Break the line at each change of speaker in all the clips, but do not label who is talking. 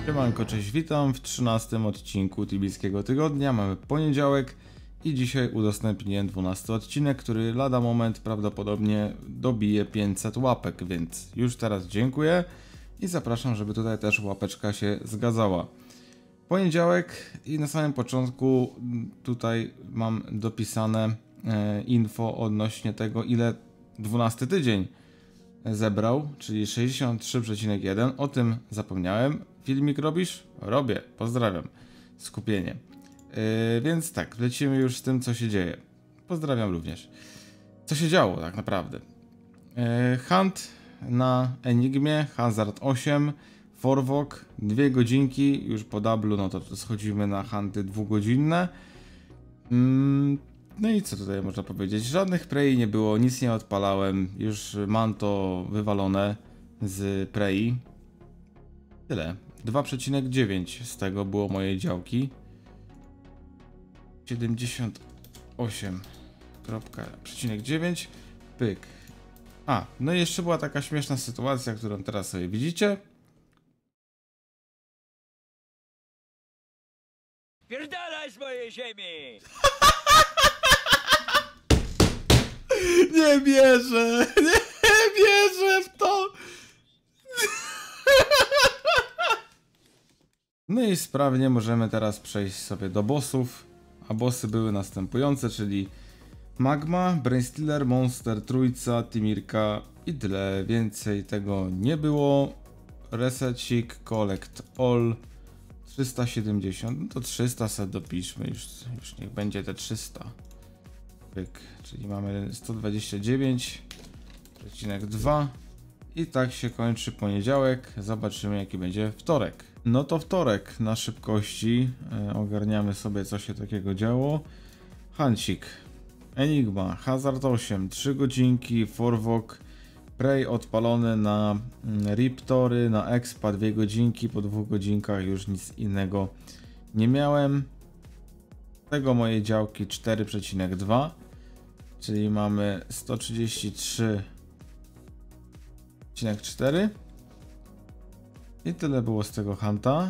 Siemanko, cześć, witam w 13 odcinku Tibijskiego Tygodnia. Mamy poniedziałek i dzisiaj udostępniłem 12 odcinek, który lada moment prawdopodobnie dobije 500 łapek, więc już teraz dziękuję i zapraszam, żeby tutaj też łapeczka się zgadzała. Poniedziałek i na samym początku tutaj mam dopisane info odnośnie tego, ile 12 tydzień zebrał, czyli 63,1. O tym zapomniałem. Filmik robisz? Robię. Pozdrawiam. Skupienie. Więc tak, lecimy już z tym, co się dzieje. Pozdrawiam również. Co się działo tak naprawdę? Hunt na Enigmie, Hazard 8, Forwok, 2 godzinki, już po dublu, no to schodzimy na hunty 2-godzinne. No i co tutaj można powiedzieć? Żadnych prei nie było, nic nie odpalałem, już mam to wywalone z prei. Tyle. 2,9 z tego było mojej działki. 78,9. Pyk. A, no i jeszcze była taka śmieszna sytuacja, którą teraz sobie widzicie.
Pierdalaj z mojej ziemi!
Nie wierzę! Nie wierzę w to! No i sprawnie możemy teraz przejść sobie do bossów. A bossy były następujące, czyli Magma, Brainstealer, Monster, Trójca, Timirka i tyle. Więcej tego nie było. Resecik, Collect All 370. No to 300 sobie dopiszmy, już niech będzie te 300. Pyk. Czyli mamy 129,2 i tak się kończy poniedziałek. Zobaczymy, jaki będzie wtorek. No to wtorek na szybkości ogarniamy sobie, co się takiego działo. Hancik, Enigma, Hazard 8, 3 godzinki, Forwok, Prey odpalony na Riptory, na Expa 2 godzinki, po 2 godzinkach już nic innego nie miałem. Tego moje działki 4,2, czyli mamy 133,4 i tyle było z tego hunta.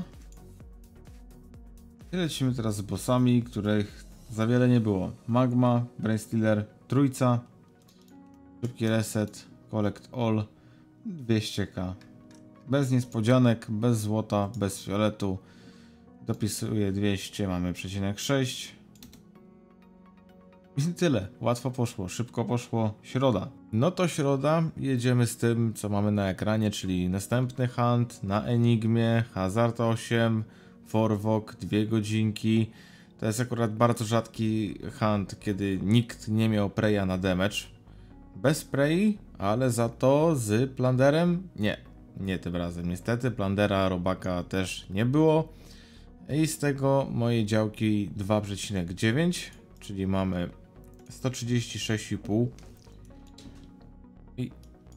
I lecimy teraz z bossami, których za wiele nie było. Magma, Brainstealer, Trójca, szybki reset, Collect All, 200k. Bez niespodzianek, bez złota, bez fioletu. Dopisuję 200, mamy 0,6. I tyle. Łatwo poszło, szybko poszło. Środa. No to środa, jedziemy z tym, co mamy na ekranie, czyli następny hunt na Enigmie, Hazard 8, Forwok, 2 godzinki. To jest akurat bardzo rzadki hunt, kiedy nikt nie miał preja na damage. Bez prei, ale za to z planderem nie tym razem. Niestety plandera, robaka też nie było. I z tego moje działki 2,9, czyli mamy 136,5 i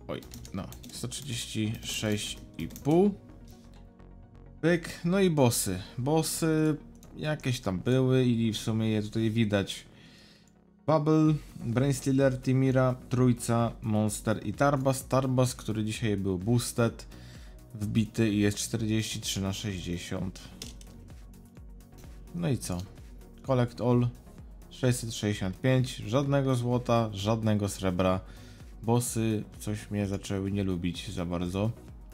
136,5. Pyk, no i bossy. Bossy jakieś tam były i w sumie je tutaj widać. Bubble, Brainstealer, Timira, Trójca, Monster i Tarbas. Tarbas, który dzisiaj był boosted, wbity i jest 43/60. No i co? Collect All 665, żadnego złota, żadnego srebra. Bossy coś mnie zaczęły nie lubić za bardzo.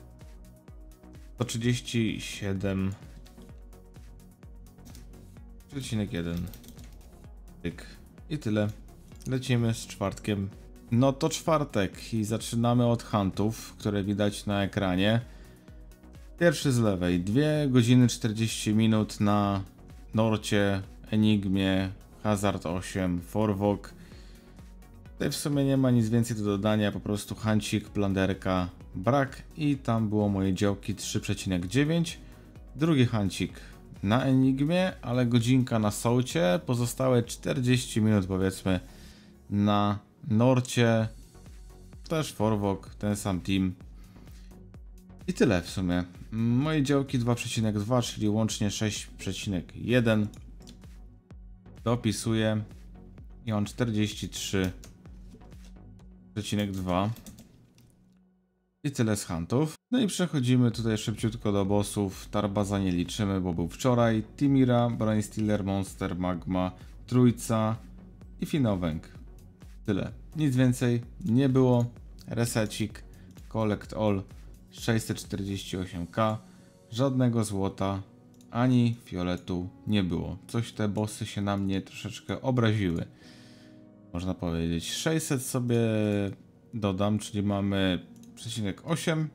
137,1. Tyk. I tyle. Lecimy z czwartkiem. No to czwartek i zaczynamy od huntów, które widać na ekranie. Pierwszy z lewej. 2 godziny 40 minut na Norcie, Enigmie, Hazard 8, Forwok. Tutaj w sumie nie ma nic więcej do dodania, po prostu hancik, planderka, brak i tam było moje działki 3,9. Drugi hancik na Enigmie, ale godzinka na Soucie, pozostałe 40 minut powiedzmy na Norcie, też Forwok, ten sam team. I tyle w sumie. Moje działki 2,2, czyli łącznie 6,1. Dopisuję i mam 43,2. I tyle z huntów. No i przechodzimy tutaj szybciutko do bossów. Tarbaza nie liczymy, bo był wczoraj. Timira, Brainstealer, Monster, Magma, Trójca i Finowęg. Tyle. Nic więcej nie było. Resecik, Collect All, 648k. Żadnego złota, ani fioletu nie było. Coś te bossy się na mnie troszeczkę obraziły. Można powiedzieć. 600 sobie dodam, czyli mamy 0,8.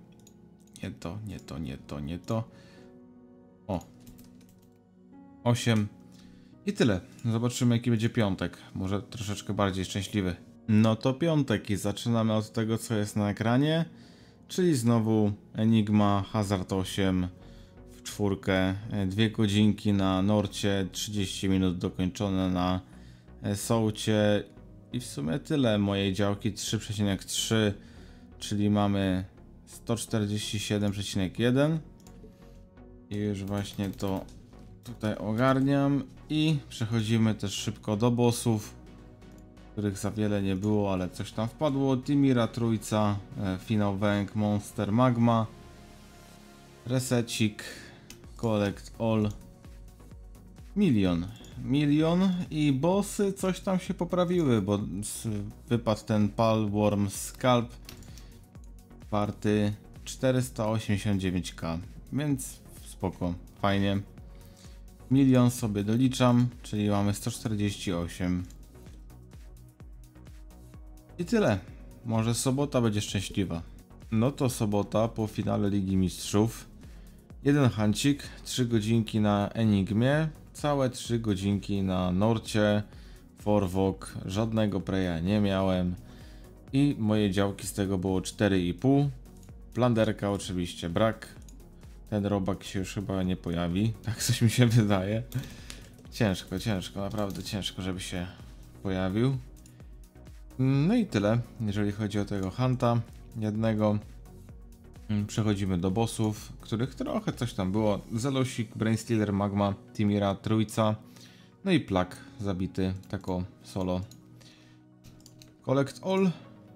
Nie to. O. 8. I tyle. Zobaczymy, jaki będzie piątek. Może troszeczkę bardziej szczęśliwy. No to piątek i zaczynamy od tego, co jest na ekranie. Czyli znowu Enigma, Hazard 8 w czwórkę. 2 godzinki na Norcie, 30 minut dokończone na Sołcie. I w sumie tyle mojej działki 3,3, czyli mamy 147,1 i już właśnie to tutaj ogarniam i przechodzimy też szybko do bossów, których za wiele nie było, ale coś tam wpadło. Timira, Trójca, Finowęg, Monster, Magma, Resecik, Collect All, milion i bossy coś tam się poprawiły, bo wypadł ten Palworm Scalp warty 489k, więc spoko, fajnie. Milion sobie doliczam, czyli mamy 148 i tyle. Może sobota będzie szczęśliwa. No to sobota po finale Ligi Mistrzów. Jeden hancik, 3 godzinki na Enigmie, całe 3 godzinki na Norcie, Forwok, żadnego preja nie miałem i moje działki z tego było 4,5. Planderka oczywiście brak, ten robak się już chyba nie pojawi, tak coś mi się wydaje. Ciężko, naprawdę ciężko, żeby się pojawił. No i tyle, jeżeli chodzi o tego hunta jednego. Przechodzimy do bossów, których trochę coś tam było. Zelosik, Brainstealer, Magma, Timira, Trójca. No i Plak zabity, tako solo. Collect All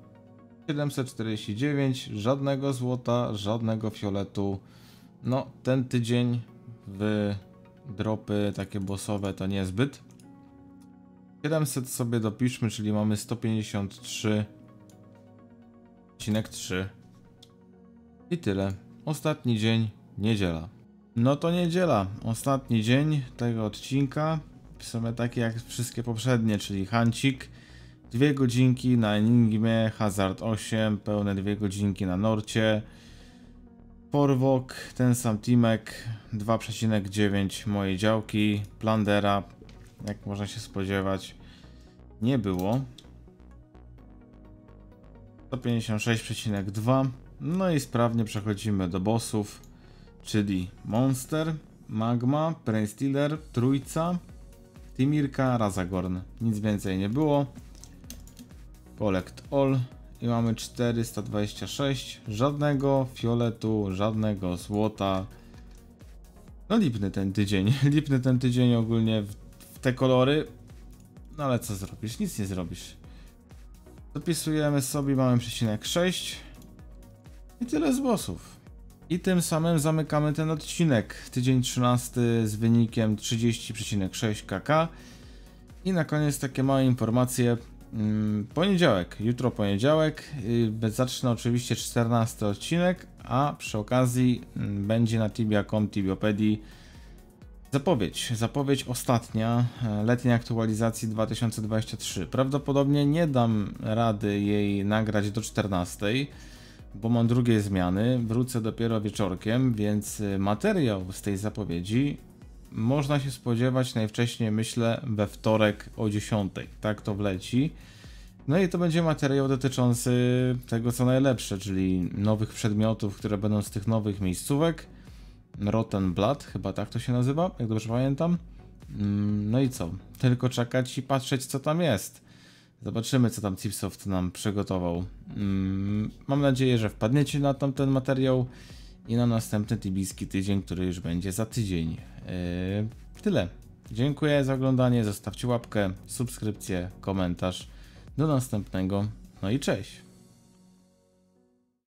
749, żadnego złota, żadnego fioletu. No ten tydzień w dropy takie bossowe to niezbyt. 700 sobie dopiszmy, czyli mamy 153,3. I tyle. Ostatni dzień, niedziela. No to niedziela, ostatni dzień tego odcinka. W sumie taki jak wszystkie poprzednie, czyli hancik. 2 godzinki na Enigmie, Hazard 8, pełne 2 godzinki na Norcie. Forwok, ten sam teamek, 2,9 mojej działki. Plandera, jak można się spodziewać, nie było. 156,2. No i sprawnie przechodzimy do bossów, czyli Monster, Magma, Brainstealer, Trójca, Timirka, Razagorn. Nic więcej nie było. Collect All i mamy 426. Żadnego fioletu, żadnego złota. No lipny ten tydzień. Lipny ten tydzień ogólnie w te kolory. No ale co zrobisz? Nic nie zrobisz. Dopisujemy sobie, mamy 0,6. I tyle z bossów. I tym samym zamykamy ten odcinek. Tydzień 13 z wynikiem 30,6 kk. I na koniec takie małe informacje. Poniedziałek, jutro poniedziałek. Zacznę oczywiście 14 odcinek, a przy okazji będzie na tibia.com, tibiopedii zapowiedź ostatnia letniej aktualizacji 2023. Prawdopodobnie nie dam rady jej nagrać do 14, bo mam drugie zmiany, wrócę dopiero wieczorkiem, więc materiał z tej zapowiedzi można się spodziewać najwcześniej, myślę, we wtorek o 10. Tak to wleci. No i to będzie materiał dotyczący tego, co najlepsze, czyli nowych przedmiotów, które będą z tych nowych miejscówek. Rotten Blood, chyba tak to się nazywa, jak dobrze pamiętam. No i co? Tylko czekać i patrzeć, co tam jest. Zobaczymy, co tam Chipsoft nam przygotował. Mam nadzieję, że wpadniecie na ten materiał i na następny tibijski tydzień, który już będzie za tydzień. Tyle. Dziękuję za oglądanie, zostawcie łapkę, subskrypcję, komentarz. Do następnego, no i cześć.